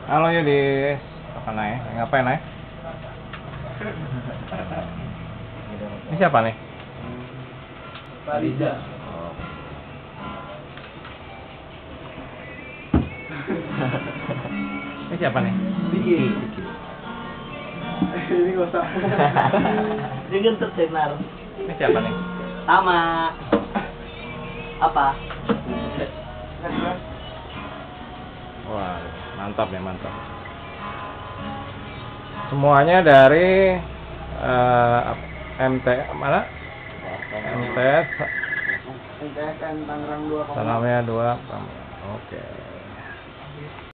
Halo Yudis, apa nih? Ngapain nih? Ini siapa nih? Farida. Oh. Ini siapa nih? Diki. Ini gak usah. Dia gentut tenar. Ini siapa nih? Sama. Apa? Wah, mantap ya, mantap. Semuanya dari MT mana? MTS MTSN Tangerang 2. Tanamnya 2. Oke.